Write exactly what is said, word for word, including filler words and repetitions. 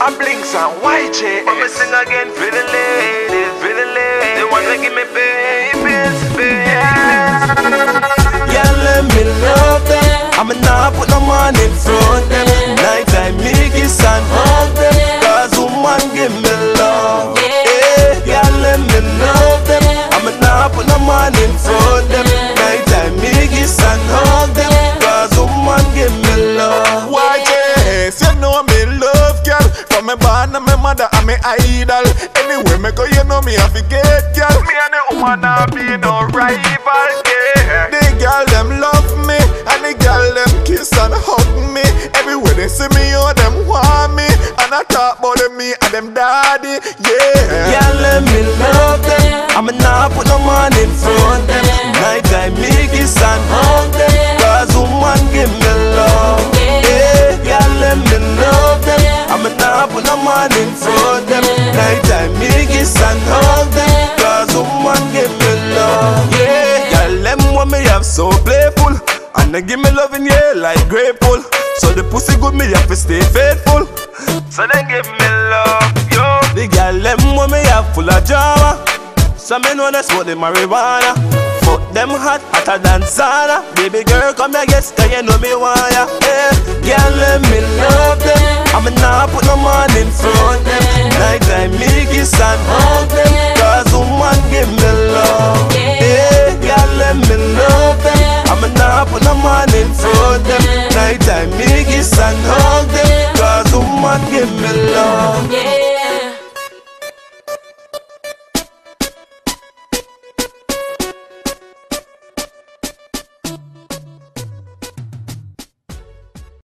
I'm Blingz and Y J. Let me sing again for the ladies, for the ladies. They wanna give me babies, babies. Gyal Dem, me love them. I'm not put no man in front them. Nighttime me kiss and hug them. Cause woman give me love. Hey, Gyal Dem, me love them. I'm not put no man in front them. Nighttime me kiss and hug them. Cause woman give me love. Y J, you know me love girl. From me born and me mother and me idol. Anyway me go, you know me have to get girl. Me and the woman not be no rival, yeah. The girl them love me and the girl them kiss and hug me. Everywhere they see me, oh them want me. And I talk about them me and them daddy, yeah. Gyal Dem, me love them. I'm not put no man in front them. Nighttime me kiss and hug them. Cause woman give me love. Hey, Gyal Dem, me love them. I'm not put no man in front them. Nighttime me kiss and hug them. Cause woman give me love. Yeah, Gyal Dem want me have so playful. And they give me loving, yeah, like grateful. So the pussy good, me have to stay faithful. So they give me love, yo. The Gyal Dem want me have full of drama. So me know that's what the marijuana. Fuck them hot, hotter than sauna. Baby girl, come here, guess, cause you know me want ya. Yeah, Gyal Dem, me love them. I'm not put no man in front them. Nighttime me kiss and hug them. Cause woman give me love. Yeah, Gyal Dem, me love them. I'm not put no man in front them. Nighttime me kiss and hug them. Cause woman give me love.